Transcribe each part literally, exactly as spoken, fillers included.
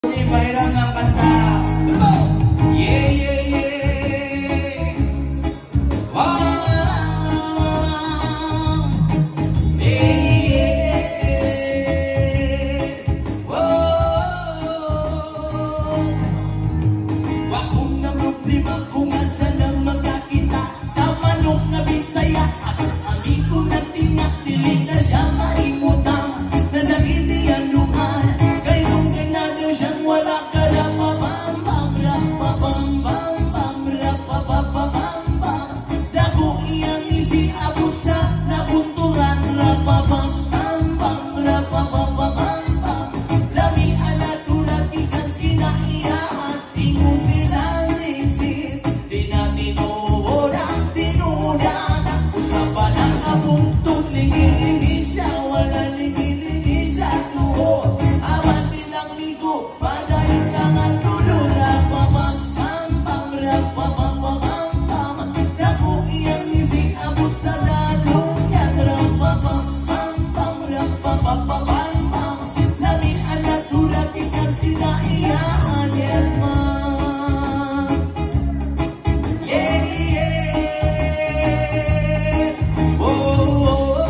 Bairang ang kanta. Yeah, yeah, yeah. Wow. Yeah, yeah. Wow. Wakong na problema kung asa na magkakita sa manok na Bisaya. Amigo na tingat, dili na siya maimutang. Nasakit niyan luman. Wala ka na mabambam, rapabambam, rapabambam. Dago iyang isi abot sa nabunturan, rapabambam, rapabambam. Lami ala tulad ikas kinaiyahan, tingo silang isis. Di na tinuoda, tinuoda na usapan ang abong tulingi-lingi siya, wala lingi-lingi siya tuho. Awan silang ligo, padayon lang ang tulo, rapabambam, rapabambam. Dako iyang isi abot sa dalungan, rapabambam, rapabambam. Lamin anak tulad ikas kinaiyahan, yes ma'am. Yeah, yeah. Oh, oh,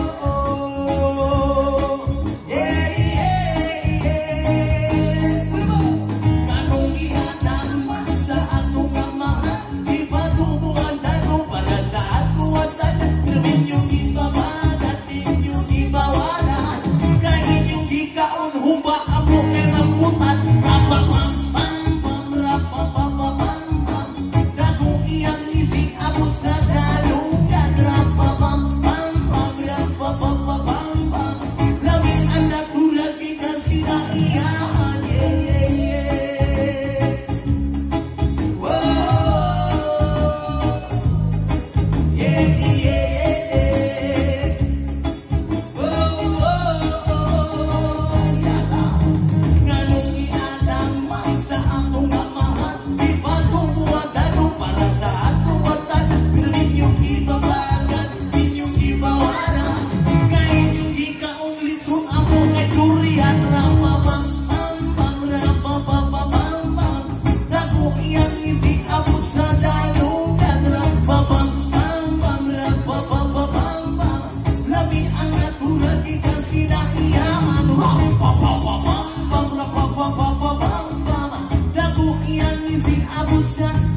oh. Yeah, yeah, yeah. Kanong ihataman sa atong amahan, di ba tumuhan tanong para sa atuwatan. Labin yung ibabagat, din yung ibawalan. Kain yung ikaon, humbak ako kay maputan. Rapapapambam, rapapapambam. Dagong iyang isi abot sa dalungan. Rapapapambam, rapapapambam. Lamin anak tulad ikas kinaiyahan. Yeah, yeah, yeah. Whoa. Yeah, yeah, yeah. Whoa, whoa. Yata. Nganong iadaman sa atong amahan, di ba tumuhan tanong para sa atuwatan. Bilin yung ibabagan, din yung ibawalan. Kain yung ikaong litsong ako kay durian. Rapabambam, rapabambam. Dako iyang isi abot sa dalungan. Rapabambam, rapabambam. Labi ang natural ikas kinaiyahan. Rapabambam, rapabambam. Dako iyang isi abot sa